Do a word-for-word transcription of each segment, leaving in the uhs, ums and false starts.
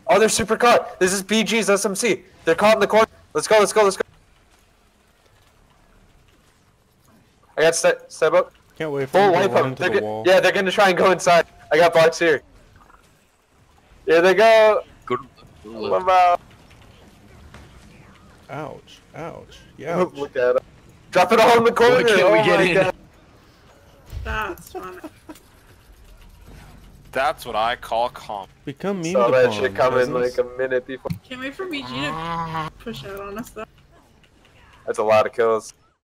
Oh, they're super caught. This is B G's S M C. They're caught in the corner. Let's go, let's go, let's go. I got step, step up. Can't wait for Full them wipe to run up. into They're the go wall. yeah, they're gonna try and go inside. I got blocks here. Here they go. Good. Wow. Ouch. Ouch. Yeah. Look at it. Drop it all in the corner. Why can't oh we get my in? God. That's funny. That's what I call calm. Become meme Saw to that bomb, shit come in peasants. like a minute before. Can't wait for B G to push out on us though. That's a lot of kills.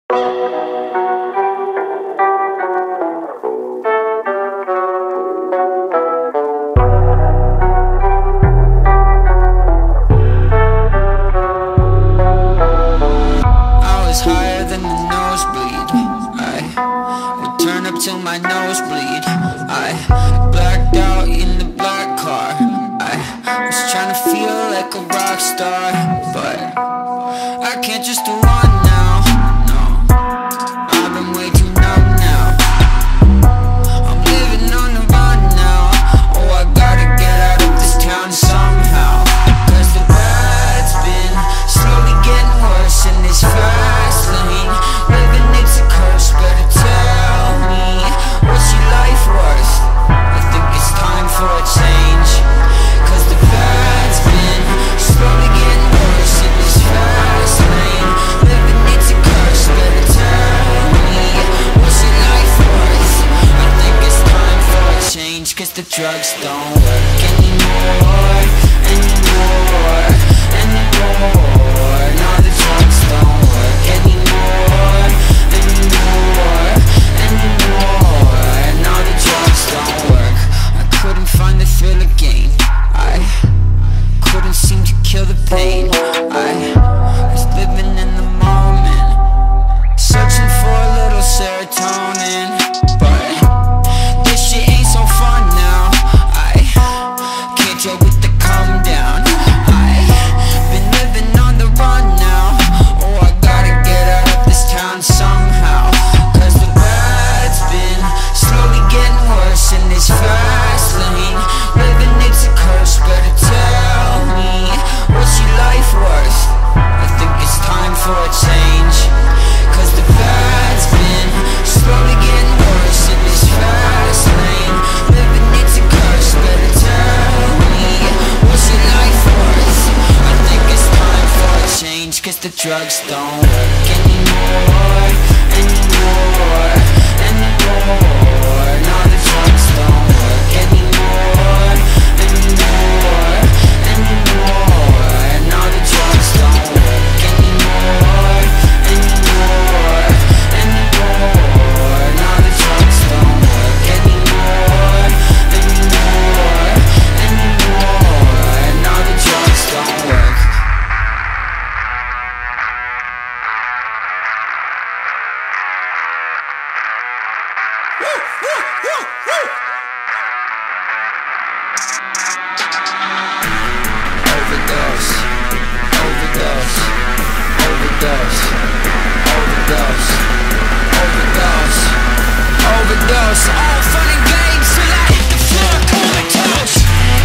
Till my nose bleed. I blacked out in the black car. I was trying to feel like a rock star, but I can't just run now. No, I've been way too numb now. I'm living on the run now. Oh, I gotta get out of this town somehow, cause the bad's been slowly getting worse in this fast lane. Living it's a curse, better tell me what's your life worth? I think it's time for a change, cause the bad's been slowly getting worse in this fast lane. Living it's a curse, better tell me what's your life worth? I think it's time for a change, cause the drugs don't work anymore, anymore, anymore. No, the drugs don't work anymore, anymore, anymore. No, the drugs don't work. I couldn't find the thrill again. I couldn't seem to kill the pain. I was living in the moment, searching for a little serotonin, but this shit ain't so fun now. I can't deal with the come down. I've been living on the run now. Oh, I gotta get out of this town somehow, cause the bad's been slowly getting worse in this fast lane. Living it's a curse, better tell me what's your life worth? I think it's time for a change, cause the bad's been slowly getting worse in this fast lane. Living it's a curse, better tell me what's your life worth? I think it's time for a change, cause the drugs don't work anymore, anymore, anymore. No, the drugs don't work anymore, anymore, anymore. No, the drugs don't work anymore, anymore, anymore. No, the drugs don't work anymore, anymore, anymore. No, the drugs don't work. Overdose, overdose, overdose, overdose, overdose, overdose. All fun and games till I hit the floor comatose.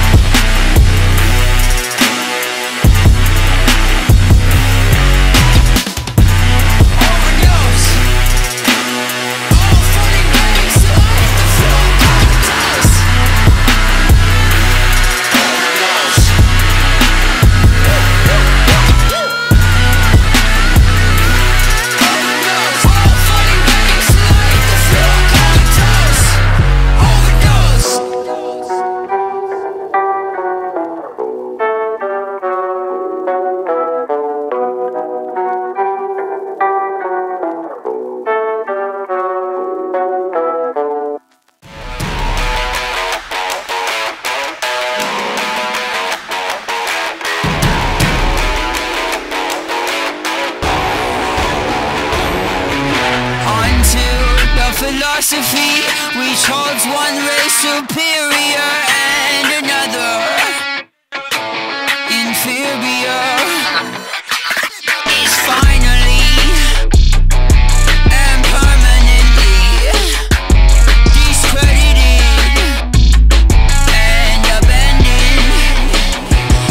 Overdose. All fun and games till I hit the floor comatose. Overdose. Philosophy, which holds one race superior and another inferior, is finally and permanently discredited and abandoned.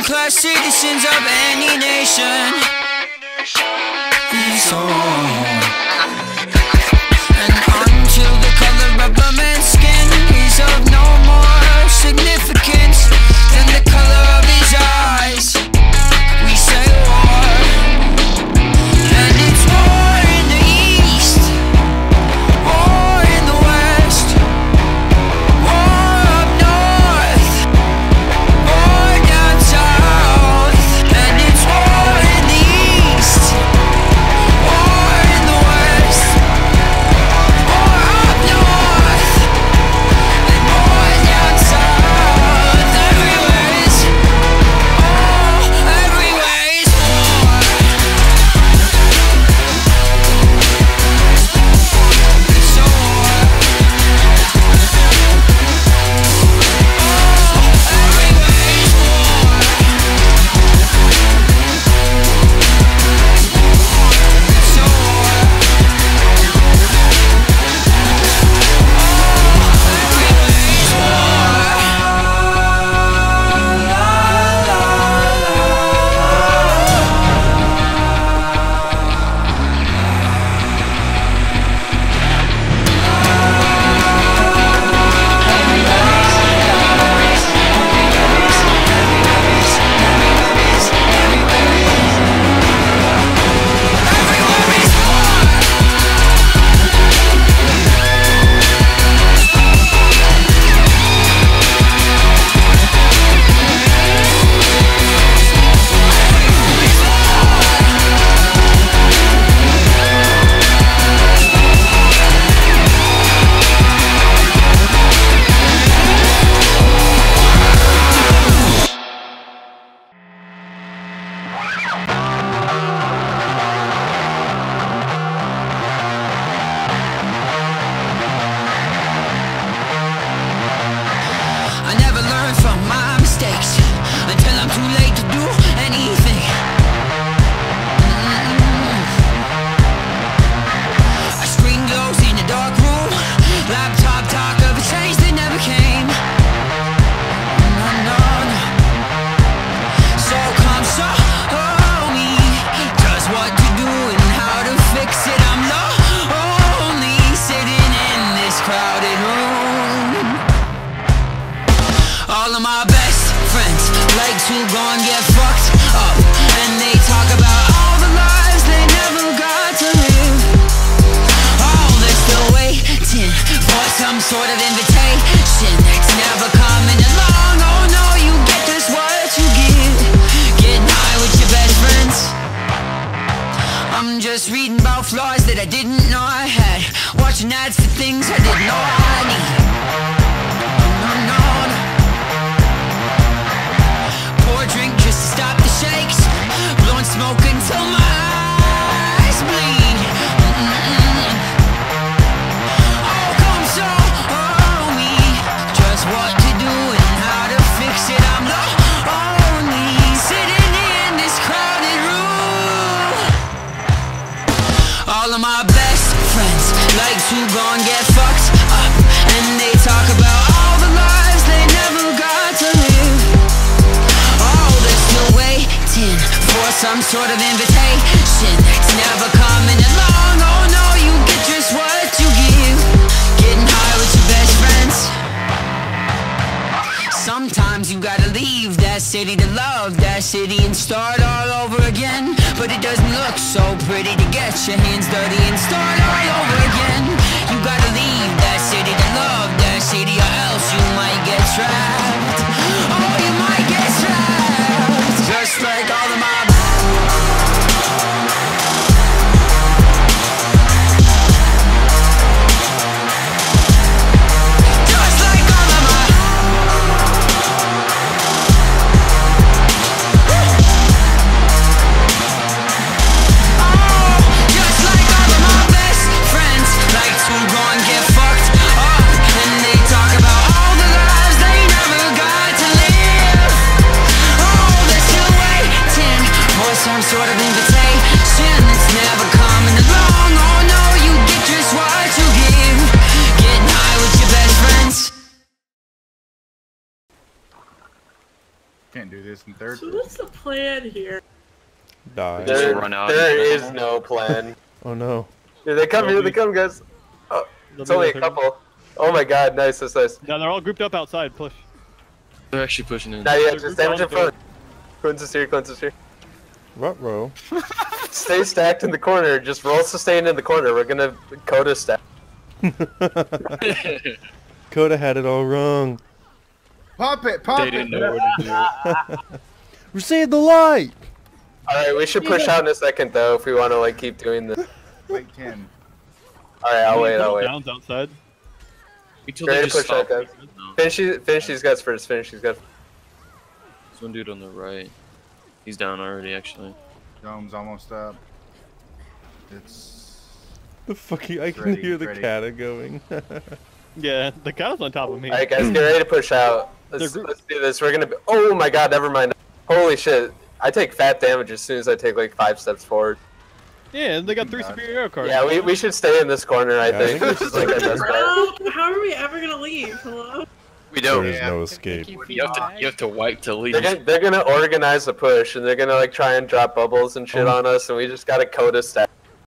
second-class citizens of any nation. So and until the color of a man's skin is of no more significance than the color of his eyes, we say war. And it's war in the east, war in the west, war up north, war down south. And it's war in the east, war in the west, war up north, and war down south. Everywhere is, oh, everywhere is war. It's a war. Oh, everywhere is war. It's a war. I never learn from my mistakes until I'm too late to do anything. Mm-mm. A screen glows in a dark room, laptop talk of a change that never came. No, no, no. So come show me just what to do and how to fix it. I'm lonely sitting in this crowded room. All of my best friends like to go and get fucked up, and they talk about all the lives they never got to live. Oh, they're still waiting for some sort of invitation that's never coming along. Oh no, you get just what you give. Getting high with your best friends. I'm just reading about flaws that I didn't know I had, watching ads for things I didn't know I need. No, no, no. Pour a drink just to stop the shakes, blowing smoke until my eyes bleed. Mm-mm. Oh, come show me just what to do and how to fix it. I'm lonely sitting in this crowded room. All of my best friends like to go and get fucked up, and they talk about all the lives they never got to live. Oh, they're still waiting for some sort of invitation that's never coming along. Oh no, you get just what you give. Getting high with your best friends. Sometimes you gotta leave that city to love that city and start all over again. But it doesn't look so pretty to get your hands dirty and start all over again. You gotta leave that city to love that city, or else you might get trapped. Oh, you might get trapped. Just like all of my Just like all of my Oh, just like all of my best do this in third So person. what's the plan here? Die. Just There, run out there and- is no plan. Oh no. Here they come, here they come, guys. Oh, it's only a couple. Oh my god, nice, that's nice. Yeah, they're all grouped up outside. Push. They're actually pushing in. Not yet, They're just damage in grouped on front. Quince is here, Quince is here. Ruh-roh. Stay stacked in the corner, just roll sustain in the corner. We're gonna Coda stack. Coda had it all wrong. Pop it, pop They it. didn't know what to do. Receive the light! Alright, we should push out in a second though if we wanna like keep doing this. Wait ten. Alright, I'll wait, I'll wait. Downs outside. Until Ready they to just push out, stop. guys. No. Finish these, finish these guys first, finish these guys. There's one dude on the right. He's down already, actually. Dome's almost up. It's The fuck you, I can Ready, hear the ready. cata going. Yeah, the cow's on top of me. Alright guys, get ready to push out. Let's, They're gr- let's do this. We're gonna be- Oh my god, never mind. Holy shit. I take fat damage as soon as I take like five steps forward. Yeah, and they got three God. superior arrow cards. Yeah, we, we should stay in this corner, I Yeah, I think. think we This is like our best bet. How, how are we ever gonna leave? Hello? We There don't. is Yeah. no escape. You have to. You have to wipe to leave. They're gonna, they're gonna organize a push, and they're gonna like try and drop bubbles and shit Oh. on us, and we just gotta Coda stack.